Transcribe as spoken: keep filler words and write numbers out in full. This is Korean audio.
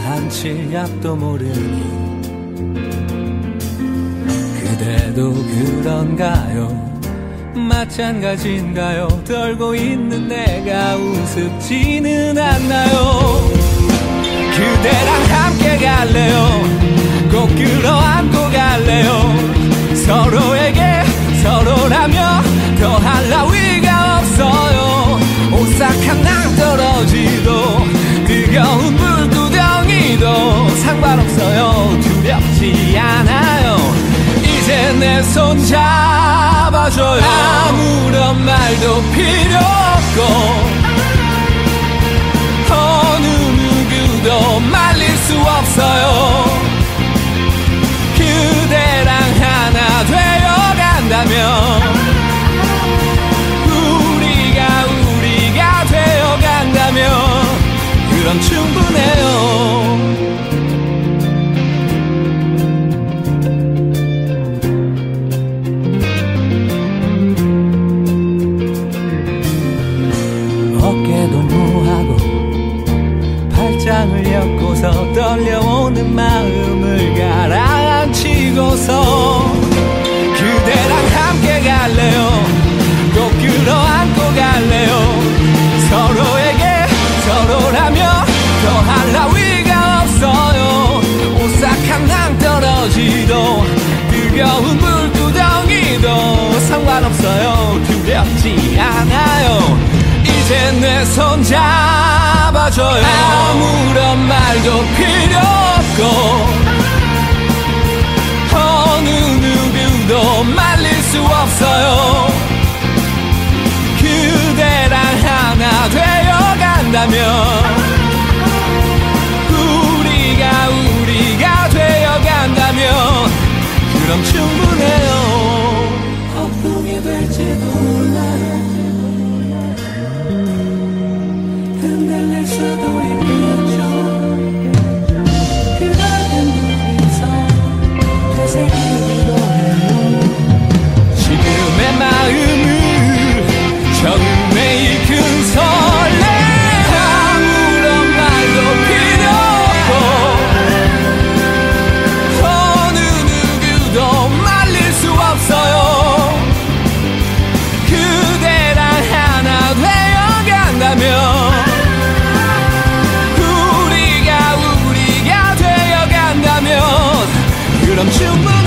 한치 앞도 모르니 그대도 그런가요? 마찬가지인가요? 떨고 있는 내가 우습지는 않나요? 그대랑 함께 갈래요? 꼭 끌어안고 갈래요? 서로에게 서로라며 더할 나위가 없어요. 오싹한 낭떠러지도 뜨거운 물구덩이도 상관없어요. 두렵지 않아요. 이제 내 손 잡아줘요. 아무런 말도 필요 없고 어느 누구도 말릴 수 없어요. 그대랑 하나 되어간다면 우리가 우리가 되어간다면 그럼 충분해요. 팔짱을 엮고서 떨려오는 마음을 가라앉히고서 그대랑 함께 갈래요? 꼭 끌어안고 갈래요? 서로에게 서로라며 더할 나위가 없어요. 오싹한 낭떠러지도 뜨거운 물구덩이도 상관없어요. 두렵지 않아요. 이제 내 손 잡아줘요. 아무런 말도 필요 없고 어느 누구도 말릴 수 없어요. 그대랑 하나 되어간다면 우리가 우리가 되어간다면 그럼 충분해요. 거품이 될지도 몰라요. 흔들릴 수도 있겠죠. 그날은 둘이서 되새기기로 해요. 지금의 마음을 처음에 이끈 설렘. 아무런 말도 필요 없고 어느 누구도 말릴 수 없어요. 그대랑 하나 되어간다면 그럼 충분